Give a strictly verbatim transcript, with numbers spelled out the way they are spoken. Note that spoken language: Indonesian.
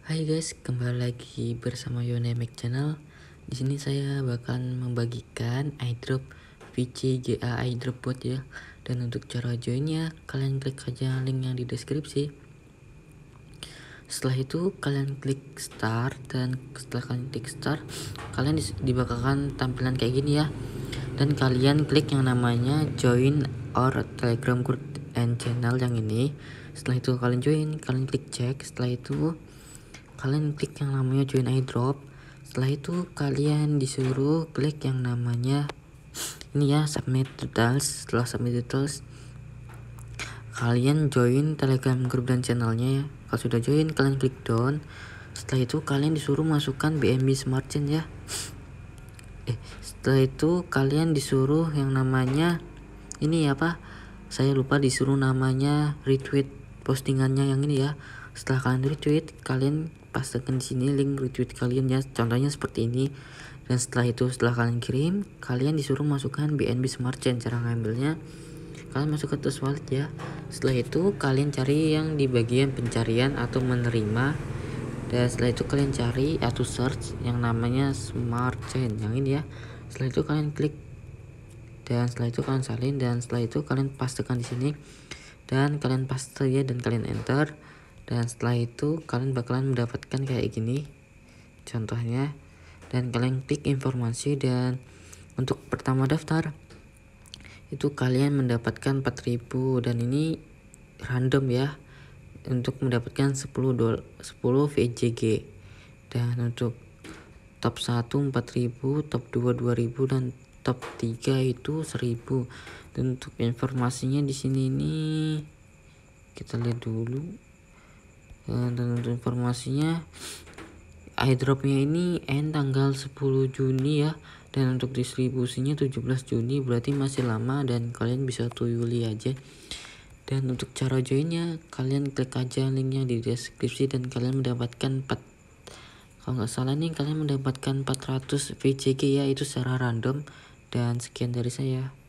Hai guys, kembali lagi bersama Yonemek Channel. Di sini saya bakal membagikan airdrop V C G A airdrop bot ya. Dan untuk cara joinnya, kalian klik aja link yang di deskripsi. Setelah itu kalian klik start, dan setelah kalian klik start, kalian dibakalkan tampilan kayak gini ya. Dan kalian klik yang namanya join or telegram group and channel yang ini. Setelah itu kalian join, kalian klik cek. Setelah itu kalian klik yang namanya join airdrop. Setelah itu kalian disuruh klik yang namanya ini ya, submit details. Setelah submit details, kalian join telegram group dan channelnya ya. Kalau sudah join, kalian klik down. Setelah itu kalian disuruh masukkan B N B Smart Chain ya. Eh, setelah itu kalian disuruh yang namanya ini ya apa? Saya lupa disuruh namanya retweet postingannya yang ini ya. Setelah kalian retweet, kalian pastekan di sini link retweet kalian ya. Contohnya seperti ini. Dan setelah itu setelah kalian kirim, kalian disuruh masukkan B N B Smart Chain. Cara ngambilnya, kalian masuk ke Trust Wallet ya. Setelah itu kalian cari yang di bagian pencarian atau menerima. Dan setelah itu kalian cari atau search yang namanya Smart Chain yang ini ya. Setelah itu kalian klik, dan setelah itu kalian salin, dan setelah itu kalian pastekan di sini, dan kalian paste ya, dan kalian enter. Dan setelah itu kalian bakalan mendapatkan kayak gini contohnya, dan kalian klik informasi. Dan untuk pertama daftar itu kalian mendapatkan empat ribu, dan ini random ya, untuk mendapatkan sepuluh dolar sepuluh V C G. Dan untuk top satu empat ribu, top dua dua ribu, dan top tiga itu seribu. Dan untuk informasinya di sini nih kita lihat dulu. Dan untuk informasinya, airdropnya ini end tanggal sepuluh Juni ya, dan untuk distribusinya tujuh belas Juni, berarti masih lama, dan kalian bisa tuyuli aja. Dan untuk cara joinnya, kalian klik aja linknya di deskripsi, dan kalian mendapatkan empat, kalau nggak salah nih kalian mendapatkan empat ratus V C G ya, itu secara random. Dan sekian dari saya.